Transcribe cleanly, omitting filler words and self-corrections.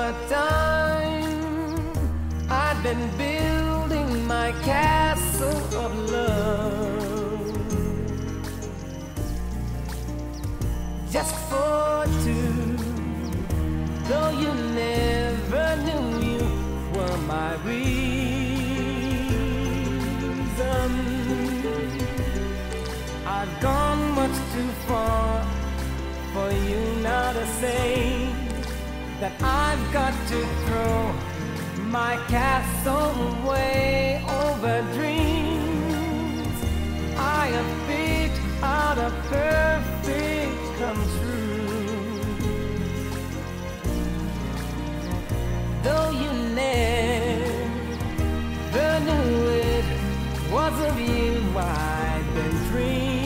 time I've been building my castle of love, just for two, though you never knew you were my reason. I've gone much too far for you now to say that I've got to throw my castle away over dreams I have picked out a perfect come true. Though you never knew it was of you I've been dreaming.